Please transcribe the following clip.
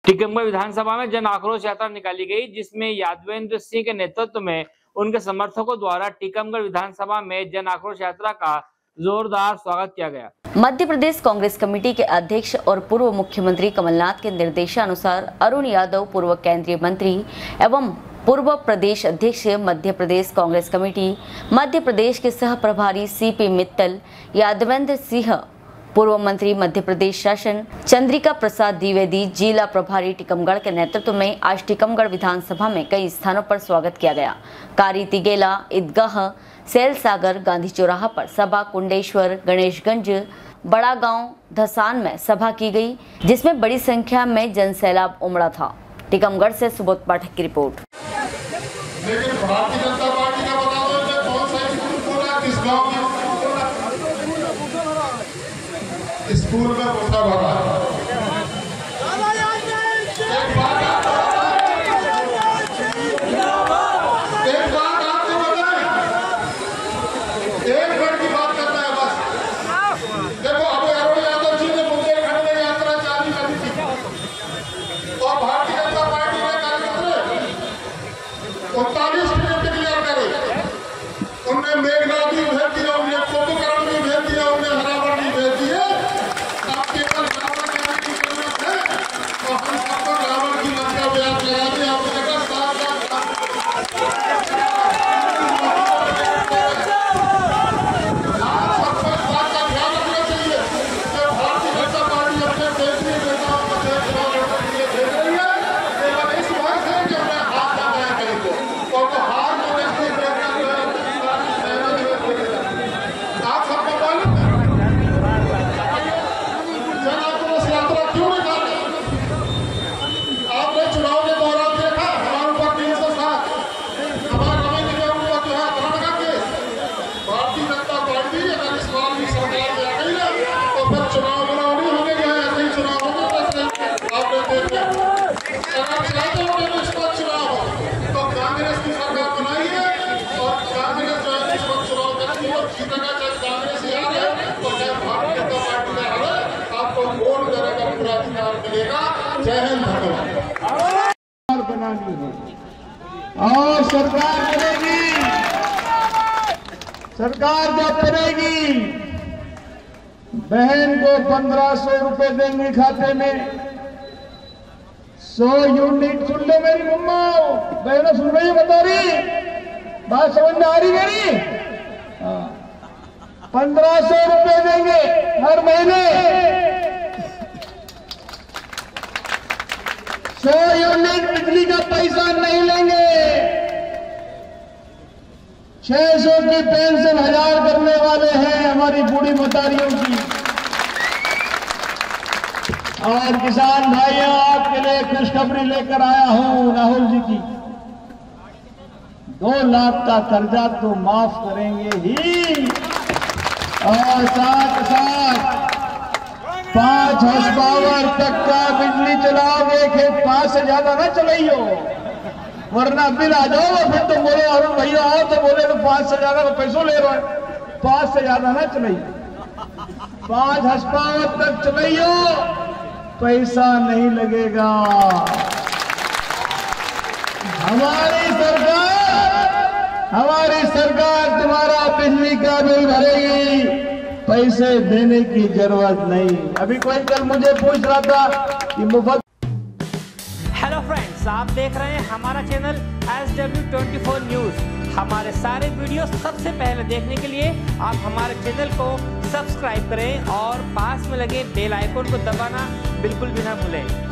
टीकमगढ़ विधानसभा में जन आक्रोश यात्रा निकाली गई, जिसमें यादवेंद्र सिंह के नेतृत्व में उनके समर्थकों द्वारा टीकमगढ़ विधानसभा में जन आक्रोश यात्रा का जोरदार स्वागत किया गया। मध्य प्रदेश कांग्रेस कमेटी के अध्यक्ष और पूर्व मुख्यमंत्री कमलनाथ के निर्देशानुसार अरुण यादव, पूर्व केंद्रीय मंत्री एवं पूर्व प्रदेश अध्यक्ष मध्य प्रदेश कांग्रेस कमेटी, मध्य प्रदेश के सह प्रभारी सीपी मित्तल, यादवेंद्र सिंह, पूर्व मंत्री मध्य प्रदेश शासन, चंद्रिका प्रसाद द्विवेदी, जिला प्रभारी टीकमगढ़ के नेतृत्व में आज टीकमगढ़ विधानसभा में कई स्थानों पर स्वागत किया गया। कारी तिगेला, ईदगाह, सैल सागर, गांधी चौराहा पर सभा, कुंडेश्वर, गणेशगंज, बड़ा गांव, धसान में सभा की गई, जिसमें बड़ी संख्या में जनसैलाब उमड़ा था। टीकमगढ़ से सुबोध पाठक की रिपोर्ट। लेकिन भारतीय जनता पार्टी का बता दो कि कौन सा स्कूल खोला, किस गांव में स्कूल में बोलता भरा। एक बात आपको बताएं, एक मिनट की बात करना है बस। देखो, अब अरुण यादव जी ने बुंदेलखंड में यात्रा चालू करी थी और भारतीय जनता पार्टी ने कार्यकर्ता 39 मिनट क्लियर करे। उनने मेघनाथ भी भेज दिया, उन्हें कुंभकर्ण भी भेज दिया, उन्हें हरावर भी भेज दिए। अब केवल रावण जाने की जरूरत है और हम सबको रावण की लंका ब्याज लगा दी। आपको देखा बात का ध्यान रखना चाहिए कि भारतीय जनता पार्टी अपने केंद्रीय नेताओं को चुनाव लड़ने के लिए भेज रही है, केवल इस बात है कि उन्हें हाथ लगाया कहीं को और वो हार आप सबको मालूम है जन आक्रोश यात्रा क्यों निकाली। आपने चुनाव के दौरान देखा हमारे ऊपर 307 हमारे रविंद्र के ऊपर जो है अपहरण का केस। भारतीय जनता पार्टी अगर इस बार भी सरकार में आ गई है तो फिर चुनाव नहीं होने गए, ऐसे ही चुनाव होने आपने देखा। अगर चाहते हो कि निष्पक्ष चुनाव हो तो कांग्रेस की सरकार बनाइए और कांग्रेस जो है निष्पक्ष चुनाव करेगी और जीतेगा, चाहे कांग्रेस ही आ रहे और चाहे भारतीय जनता पार्टी में आ रहे, आपको वोट देने का पूरा अधिकार मिलेगा। जय हिंद, धन्यवाद। बनानी है और सरकार करेगी, सरकार जब करेगी बहन को 1500 रुपए देंगे खाते में, 100 यूनिट। सुन लो मेरी मम्मा, बहनों सुन रही है, बता रही बात समझ में आ रही मेरी। 1500 रुपए देंगे हर महीने, 100 यूनिट बिजली का पैसा नहीं लेंगे, 600 की पेंशन 1000 करने वाले हैं हमारी बूढ़ी मतारियों की। और किसान भाइयों, आपके लिए खुशखबरी लेकर आया हूं राहुल जी की। 2 लाख का कर्जा तो माफ करेंगे ही और साथ साथ 5 हॉर्स पावर तक का बिजली चलाओगे। खेत 5 से ज्यादा ना चलाइयो, वरना बिल आ जाओ फिर तो बोले अरुण भैया आओ तो बोले तो 5 से ज्यादा का पैसों ले रहे हो। 5 से ज्यादा ना चलाइयो, 5 हॉर्स पावर तक चलाइयो, पैसा नहीं लगेगा। हमारी सरकार तुम्हारा बिजली का बिल भरेगी, पैसे देने की जरूरत नहीं। अभी कोई कल मुझे पूछ रहा था कि मुफ्त। हेलो फ्रेंड्स, आप देख रहे हैं हमारा चैनल SW24 न्यूज। हमारे सारे वीडियो सबसे पहले देखने के लिए आप हमारे चैनल को सब्सक्राइब करें और पास में लगे बेल आइकन को दबाना बिल्कुल भी ना भूलें।